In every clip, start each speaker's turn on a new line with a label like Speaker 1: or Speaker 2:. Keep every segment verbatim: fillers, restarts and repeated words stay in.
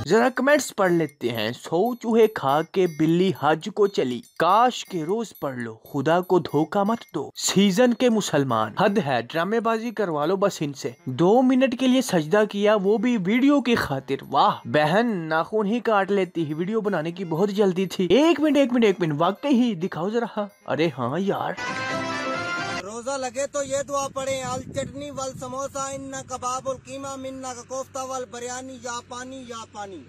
Speaker 1: जरा कमेंट्स पढ़ लेते हैं। सौ चूहे खा के बिल्ली हज को चली, काश के रोज पढ़ लो, खुदा को धोखा मत दो, सीजन के मुसलमान। हद है, ड्रामेबाजी करवा लो बस इनसे। दो मिनट के लिए सजदा किया, वो भी वीडियो की खातिर। वाह बहन, नाखून ही काट लेती ही, वीडियो बनाने की बहुत जल्दी थी। एक मिनट एक मिनट एक मिनट वाकई ही दिखाओ जरा। अरे हाँ यार,
Speaker 2: रोजा लगे तो ये दुआ पढ़े, अल चटनी वल समोसा इन्ना कबाब उल कीमा मिन्ना का कोफ्ता वल बिरयानी या पानी या पानी।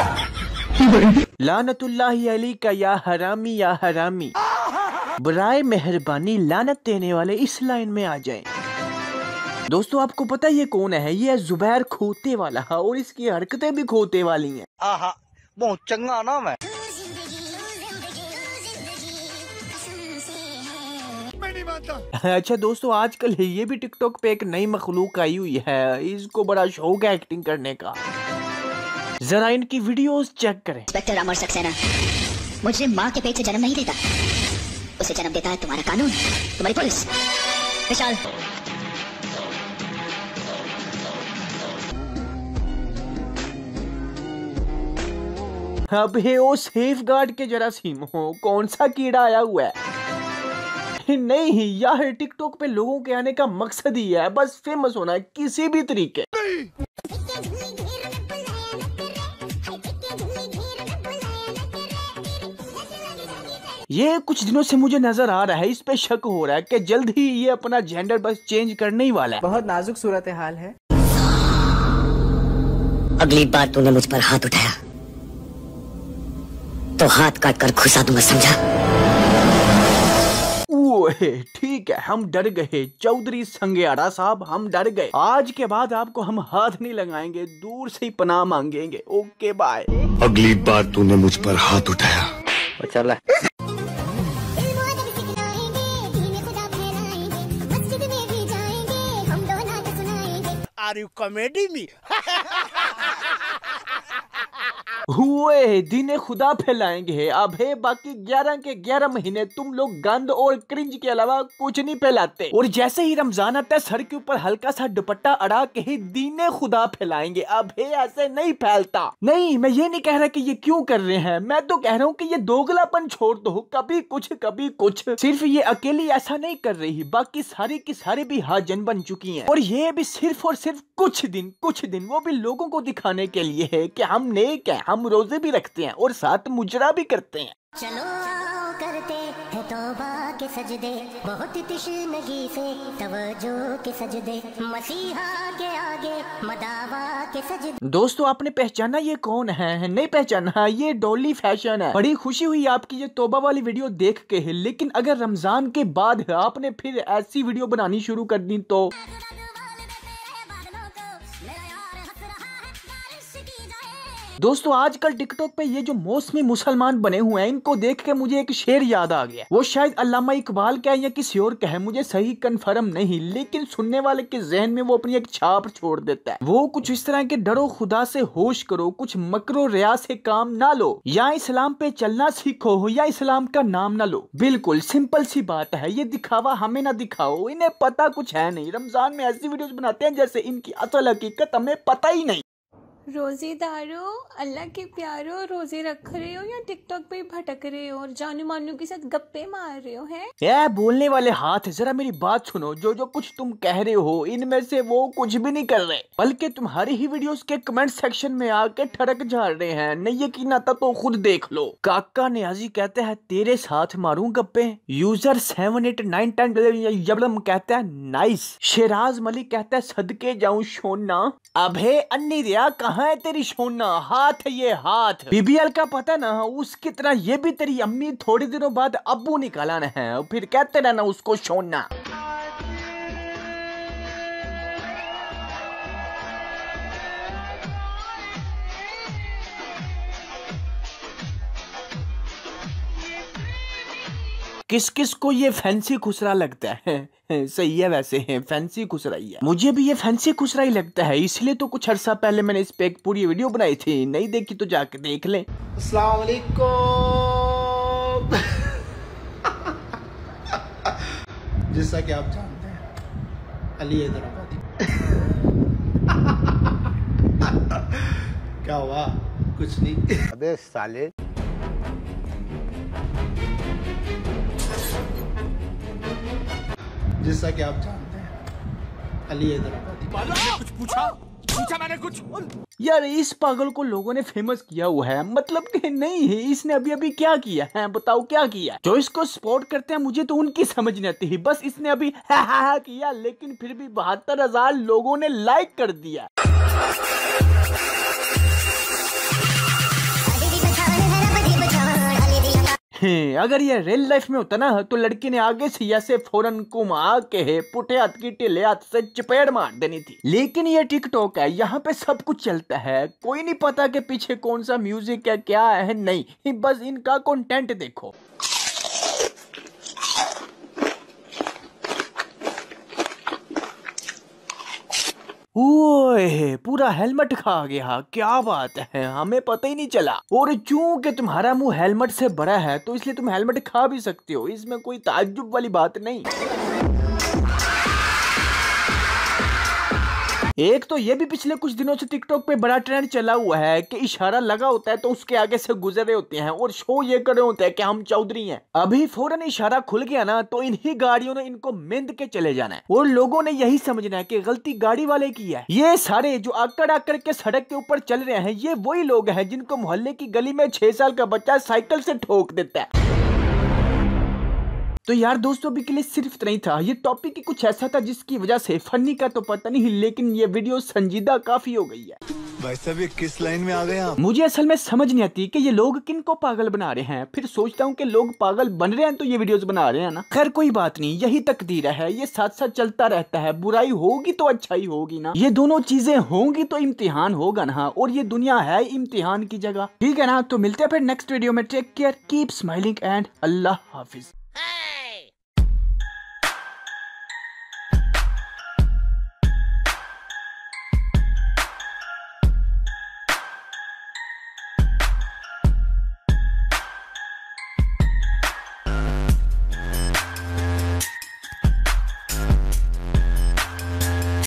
Speaker 1: लानतुल्लाहि अलैका या हरामी या हरामी। बराए मेहरबानी लानत देने वाले इस लाइन में आ जाएं। दोस्तों आपको पता है ये कौन है? ये है जुबैर खोते वाला, और इसकी हरकतें भी खोते वाली हैं।
Speaker 2: आहा, बहुत चंगा नाम है।
Speaker 1: अच्छा दोस्तों, आजकल ये भी टिकटॉक पे एक नई मखलूक आई हुई है, इसको बड़ा शौक है एक्टिंग करने का। जरा इनकी वीडियोस चेक करें।
Speaker 3: इंस्पेक्टर अमर सक्सेना मुझे माँ के पेट से जन्म नहीं देता, उसे जन्म देता है तुम्हारा कानून, तुम्हारी पुलिस। विशाल
Speaker 1: अब है ओ सेफ गार्ड के जरासीम हो, कौन सा कीड़ा आया हुआ है? नहीं यार, टिकटॉक पे लोगों के आने का मकसद ही है बस फेमस होना है किसी भी तरीके। ये कुछ दिनों से मुझे नजर आ रहा है, इस पे शक हो रहा है कि जल्द ही ये अपना जेंडर बस चेंज करने ही वाला है।
Speaker 4: बहुत नाजुक सूरत हाल है।
Speaker 3: अगली बार तूने मुझ पर हाथ उठाया तो हाथ काट कर घुसा दूंगा, समझा?
Speaker 1: ओए ठीक है, हम डर गए चौधरी संगेड़ा साहब, हम डर गए। आज के बाद आपको हम हाथ नहीं लगाएंगे, दूर से ही पनाह मांगेंगे। Okay bye.
Speaker 5: अगली बार तूने मुझ पर हाथ उठाया
Speaker 2: चला। Are you comedy me?
Speaker 1: हुए दिन खुदा फैलाएंगे। अब है बाकी ग्यारह के ग्यारह महीने तुम लोग गंद और क्रिंज के अलावा कुछ नहीं फैलाते, और जैसे ही रमजान आता है सर के ऊपर हल्का सा दुपट्टा अड़ा के ही दीने खुदा फैलाएंगे। अब है ऐसे नहीं फैलता। नहीं, मैं ये नहीं कह रहा कि ये क्यों कर रहे हैं, मैं तो कह रहा हूँ कि ये दोगलापन छोड़ दो, कभी कुछ कभी कुछ। सिर्फ ये अकेली ऐसा नहीं कर रही, बाकी सारी की सारी भी हाजन बन चुकी हैं, और ये भी सिर्फ और सिर्फ कुछ दिन कुछ दिन वो भी लोगों को दिखाने के लिए है कि हम नेक हैं, हम रोजे भी रखते हैं और साथ मुजरा भी करते हैं।
Speaker 3: चलो आओ करते हैं तौबा के सजदे, बहुत तशनगी से तवज्जो के सजदे, मसीहा के आगे मदावा के सजदे।
Speaker 1: दोस्तों आपने पहचाना ये कौन है? नहीं पहचाना? ये डॉली फैशन है। बड़ी खुशी हुई आपकी ये तौबा वाली वीडियो देख के, लेकिन अगर रमजान के बाद आपने फिर ऐसी वीडियो बनानी शुरू कर दी तो दोस्तों आजकल टिकटॉक पे ये जो मौसमी मुसलमान बने हुए हैं, इनको देख के मुझे एक शेर याद आ गया। वो शायद अल्लामा इकबाल का है या किसी और का है, मुझे सही कंफर्म नहीं, लेकिन सुनने वाले के जहन में वो अपनी एक छाप छोड़ देता है। वो कुछ इस तरह के, डरो खुदा से होश करो, कुछ मकरो रिया से काम ना लो, या इस्लाम पे चलना सीखो या इस्लाम का नाम ना लो। बिल्कुल सिंपल सी बात है, ये दिखावा हमें ना दिखाओ। इन्हें पता कुछ है नहीं, रमजान में ऐसी वीडियोस बनाते हैं जैसे इनकी असल हकीकत हमें पता ही नहीं।
Speaker 6: रोजेदारो, अल्लाह के प्यारो, रोजे रख रहे हो या टिकटॉक पे भटक रहे हो और जानू मानू के साथ गप्पे मार रहे हो हैं?
Speaker 1: ये बोलने वाले हाथ, जरा मेरी बात सुनो। जो जो कुछ तुम कह रहे हो इनमें से वो कुछ भी नहीं कर रहे, बल्कि तुम्हारी ही वीडियोस के कमेंट सेक्शन में आके ठड़क झाड़ रहे हैं। नहीं यकीन आता तो खुद देख लो। काका नियाजी कहते हैं तेरे साथ मारूं गप्पे। User seven eight nine ten जबलम कहता है नाइस। शेराज मलिक कहता है सदके जाऊं सोना। अबे अन्नी रिया कहाँ है तेरी सोना? हाथ है ये हाथ। बीबीएल का पता ना, उसकी तरह ये भी तेरी अम्मी थोड़ी दिनों बाद अब्बू निकाला ना है, फिर कहते रहना उसको सोना। किस किस को ये फैंसी खुसरा लगता है? सही है, वैसे है फैंसी खुसरा ही है। मुझे भी ये फैंसी खुसरा ही लगता है, इसलिए तो कुछ अर्सा पहले मैंने इस पे एक पूरी वीडियो बनाई थी। नहीं देखी तो जाके देख लें।
Speaker 4: अस्सलाम वालेकुम। जैसा कि आप जानते हैं अली हैदराबादी। क्या हुआ? कुछ नहीं।
Speaker 7: अबे साले।
Speaker 4: जैसा कि आप जानते हैं अली हैदराबादी।
Speaker 1: कुछ पूछा पूछा मैंने कुछ। यार इस पागल को लोगों ने फेमस किया हुआ है, मतलब कि नहीं है, इसने अभी अभी क्या किया है बताओ क्या किया। जो इसको सपोर्ट करते हैं मुझे तो उनकी समझ नहीं आती, बस इसने अभी हा हा हा किया लेकिन फिर भी बहत्तर हजार लोगों ने लाइक कर दिया। अगर ये रियल लाइफ में होता ना तो लड़की ने आगे से ऐसे फौरन घुमा के पुठे हाथ की टिले हाथ से चपेड़ मार देनी थी। लेकिन ये टिकटॉक है, यहाँ पे सब कुछ चलता है, कोई नहीं पता के पीछे कौन सा म्यूजिक है क्या है, नहीं बस इनका कंटेंट देखो। ओए पूरा हेलमेट खा गया, क्या बात है, हमें पता ही नहीं चला। और चूंकि तुम्हारा मुंह हेलमेट से बड़ा है तो इसलिए तुम हेलमेट खा भी सकते हो, इसमें कोई ताज्जुब वाली बात नहीं। एक तो ये भी पिछले कुछ दिनों से टिकटॉक पे बड़ा ट्रेंड चला हुआ है कि इशारा लगा होता है तो उसके आगे से गुजर रहे होते हैं और शो ये कर रहे होते हैं कि हम चौधरी हैं। अभी फौरन इशारा खुल गया ना तो इन्हीं गाड़ियों ने इनको मिंद के चले जाना है और लोगों ने यही समझना है कि गलती गाड़ी वाले की है। ये सारे जो आकड़ आकड़ के सड़क के ऊपर चल रहे हैं ये वही लोग हैं जिनको मोहल्ले की गली में छह साल का बच्चा साइकिल से ठोक देता है। तो यार दोस्तों अभी के लिए सिर्फ इतना ही था। ये टॉपिक ही कुछ ऐसा था जिसकी वजह से फनी का तो पता नहीं, लेकिन ये वीडियो संजीदा काफी हो गई है।
Speaker 7: भाई साहब ये किस लाइन में आ गए आप?
Speaker 1: मुझे असल में समझ नहीं आती कि ये लोग किन को पागल बना रहे हैं, फिर सोचता हूँ कि लोग पागल बन रहे हैं तो ये वीडियोस बना रहे हैं ना। खैर कोई बात नहीं, यही तकदीर है, ये साथ साथ चलता रहता है, बुराई होगी तो अच्छाई होगी ना, ये दोनों चीजें होंगी तो इम्तिहान होगा ना, और ये दुनिया है इम्तिहान की जगह, ठीक है ना। तो मिलते हैं फिर नेक्स्ट वीडियो में, take care, keep smiling and अल्लाह हाफिज।